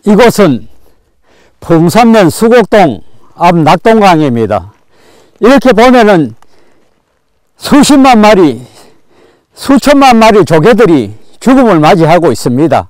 이곳은 풍산면 수곡동 앞 낙동강입니다. 이렇게 보면은 수십만 마리, 수천만 마리 조개들이 죽음을 맞이하고 있습니다.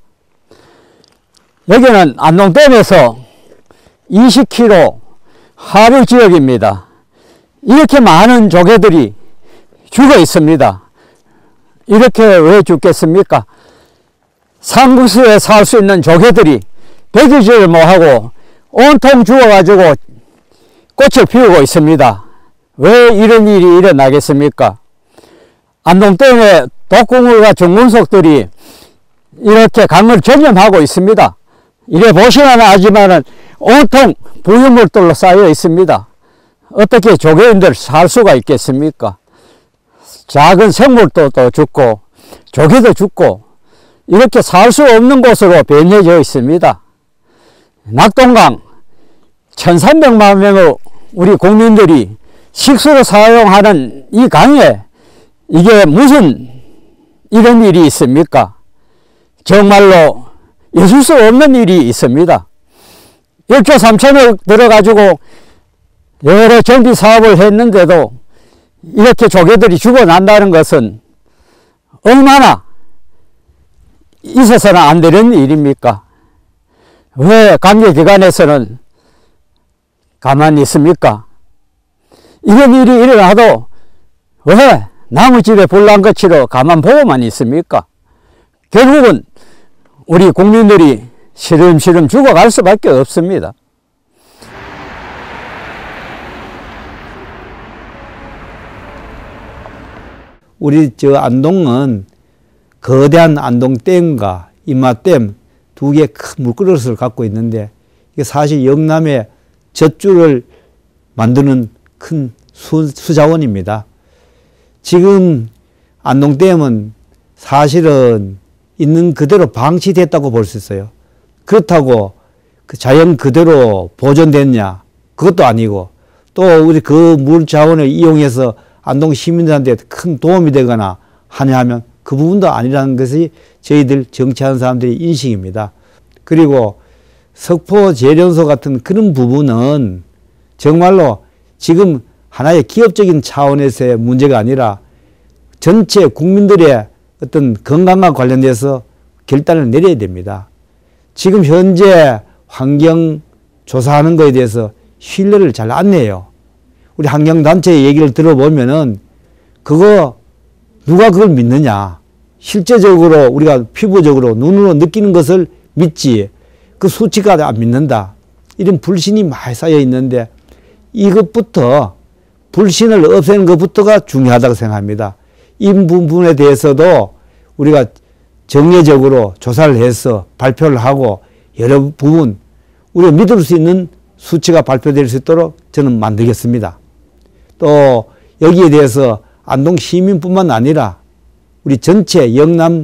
여기는 안동댐에서 20km 하류 지역입니다. 이렇게 많은 조개들이 죽어 있습니다. 이렇게 왜 죽겠습니까? 상구수에 살 수 있는 조개들이 배기질을 못하고 온통 죽어가지고 꽃을 피우고 있습니다. 왜 이런 일이 일어나겠습니까? 안동댐에 독극물과 중금속들이 이렇게 강을 전염하고 있습니다. 이래 보시면 알지만은 온통 부유물들로 쌓여 있습니다. 어떻게 조개인들 살 수가 있겠습니까? 작은 생물도 또 죽고 조개도 죽고 이렇게 살 수 없는 곳으로 변해져 있습니다. 낙동강 1300만 명의 우리 국민들이 식수로 사용하는 이 강에 이게 무슨 이런 일이 있습니까? 정말로 있을 수 없는 일이 있습니다. 1조 3천억 들어가지고 여러 정비 사업을 했는데도 이렇게 조개들이 죽어난다는 것은 얼마나 있어서는 안 되는 일입니까? 왜 관계기관에서는 가만히 있습니까? 이런 일이 일어나도 왜 남의 집에 불난 것으로 가만 보고만 있습니까? 결국은 우리 국민들이 시름시름 죽어갈 수밖에 없습니다. 우리 안동은 거대한 안동댐과 임마댐 두 개의 큰 물그릇을 갖고 있는데 이게 사실 영남의 젖줄을 만드는 큰 수자원입니다. 지금 안동댐은 사실은 있는 그대로 방치됐다고 볼 수 있어요. 그렇다고 그 자연 그대로 보존됐냐? 그것도 아니고 또 우리 그 물 자원을 이용해서 안동 시민들한테 큰 도움이 되거나 하냐 하면 그 부분도 아니라는 것이 저희들 정치하는 사람들의 인식입니다. 그리고 석포제련소 같은 그런 부분은 정말로 지금 하나의 기업적인 차원에서의 문제가 아니라 전체 국민들의 어떤 건강과 관련돼서 결단을 내려야 됩니다. 지금 현재 환경 조사하는 것에 대해서 신뢰를 잘 안 해요. 우리 환경단체의 얘기를 들어보면은 누가 그걸 믿느냐. 실제적으로 우리가 피부적으로 눈으로 느끼는 것을 믿지 그 수치가 안 믿는다. 이런 불신이 많이 쌓여 있는데 이것부터 불신을 없애는 것부터가 중요하다고 생각합니다. 이 부분에 대해서도 우리가 정례적으로 조사를 해서 발표를 하고 여러 부분 우리가 믿을 수 있는 수치가 발표될 수 있도록 저는 만들겠습니다. 또 여기에 대해서 안동 시민뿐만 아니라 우리 전체 영남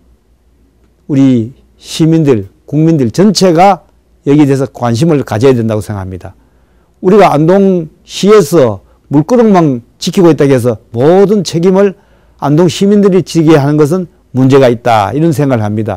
우리 시민들, 국민들 전체가 여기에 대해서 관심을 가져야 된다고 생각합니다. 우리가 안동시에서 물그릇만 지키고 있다고 해서 모든 책임을 안동 시민들이 지게 하는 것은 문제가 있다. 이런 생각을 합니다.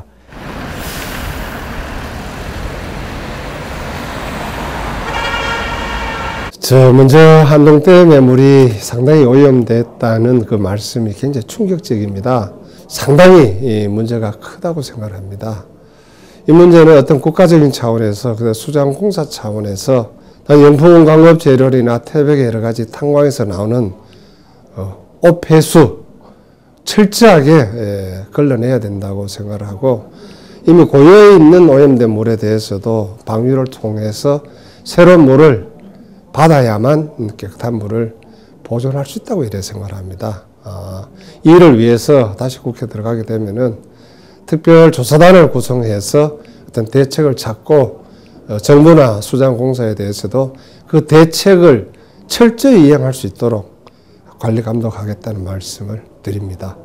먼저 안동댐 매물이 상당히 오염됐다는 그 말씀이 굉장히 충격적입니다. 상당히 이 문제가 크다고 생각합니다. 이 문제는 어떤 국가적인 차원에서, 수자원공사 차원에서 영풍 광업 재료나 태백의 여러 가지 탄광에서 나오는 오폐수 철저하게 걸러내야 된다고 생각을 하고 이미 고여에 있는 오염된 물에 대해서도 방류를 통해서 새로운 물을 받아야만 깨끗한 물을 보존할 수 있다고 이렇게 생각을 합니다. 이를 위해서 다시 국회에 들어가게 되면은 특별조사단을 구성해서 어떤 대책을 찾고 정부나 수자원공사에 대해서도 그 대책을 철저히 이행할 수 있도록 관리 감독하겠다는 말씀을 드립니다.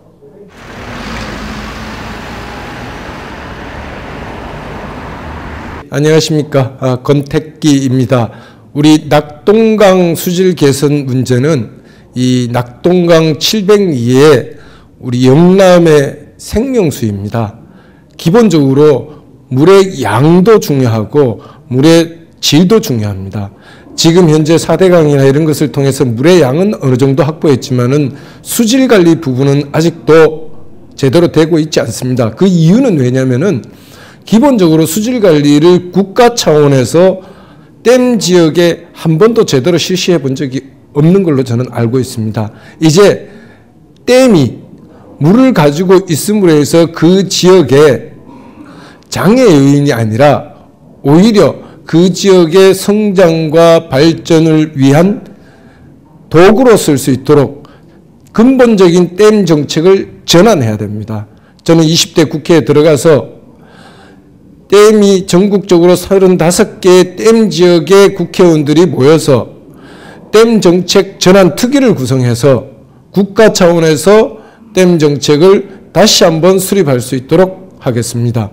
안녕하십니까. 권택기입니다. 우리 낙동강 수질 개선 문제는 이 낙동강 702의 우리 영남의 생명수입니다. 기본적으로 물의 양도 중요하고 물의 질도 중요합니다. 지금 현재 4대강이나 이런 것을 통해서 물의 양은 어느 정도 확보했지만은 수질 관리 부분은 아직도 제대로 되고 있지 않습니다. 그 이유는 왜냐면은 기본적으로 수질 관리를 국가 차원에서 댐 지역에 한 번도 제대로 실시해 본 적이 없는 걸로 저는 알고 있습니다. 이제 댐이 물을 가지고 있음으로 해서 그 지역에 장애 요인이 아니라 오히려 그 지역의 성장과 발전을 위한 도구로 쓸 수 있도록 근본적인 댐 정책을 전환해야 됩니다. 저는 20대 국회에 들어가서 댐이 전국적으로 35개의 댐 지역의 국회의원들이 모여서 댐 정책 전환 특위를 구성해서 국가 차원에서 댐 정책을 다시 한번 수립할 수 있도록 하겠습니다.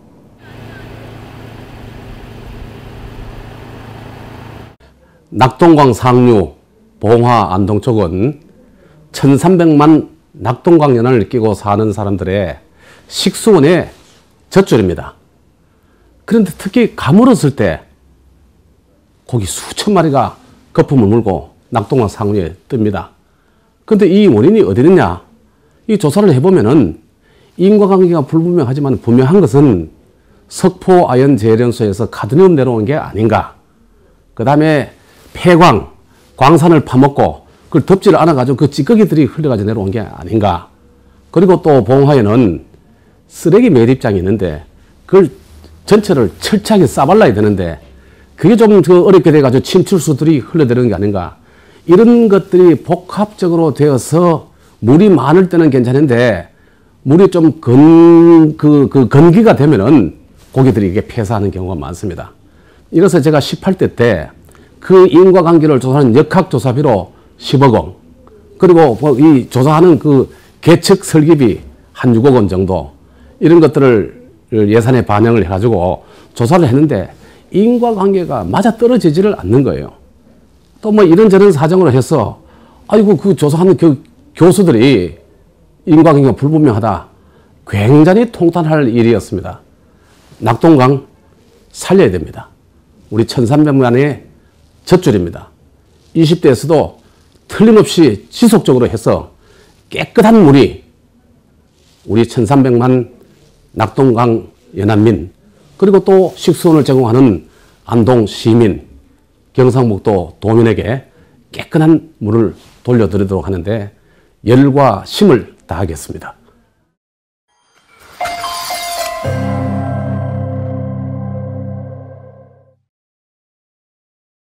낙동강 상류, 봉화, 안동 쪽은 1300만 낙동강 연안을 끼고 사는 사람들의 식수원의 젖줄입니다. 그런데 특히 가물었을 때 고기 수천 마리가 거품을 물고 낙동강 상류에 뜹니다. 그런데 이 원인이 어디 있느냐? 이 조사를 해보면은 인과관계가 불분명하지만 분명한 것은 석포 아연 재련소에서 카드뮴 내려온 게 아닌가. 그 다음에 폐광, 광산을 파먹고 그걸 덮지를 않아가지고 그 찌꺼기들이 흘러가지고 내려온 게 아닌가. 그리고 또 봉화에는 쓰레기 매립장이 있는데 그걸 전체를 철저하게 싸발라야 되는데 그게 좀 어렵게 돼가지고 침출수들이 흘러내리는 게 아닌가. 이런 것들이 복합적으로 되어서 물이 많을 때는 괜찮은데 물이 좀 건기가 되면은 고기들이 이게 폐사하는 경우가 많습니다. 이래서 제가 18대 때 그 인과관계를 조사하는 역학조사비로 10억 원, 그리고 이 조사하는 그 계측 설계비 한 6억 원 정도, 이런 것들을 예산에 반영을 해가지고 조사를 했는데 인과관계가 맞아 떨어지지를 않는 거예요. 또 뭐 이런저런 사정으로 해서 아이고 그 조사하는 교수들이 인과관계가 불분명하다. 굉장히 통탄할 일이었습니다. 낙동강 살려야 됩니다. 우리 1300만의 젖줄입니다. 20대에서도 틀림없이 지속적으로 해서 깨끗한 물이 우리 1300만 낙동강 연안민, 그리고 또 식수원을 제공하는 안동 시민, 경상북도 도민에게 깨끗한 물을 돌려드리도록 하는데 열과 힘을 다하겠습니다.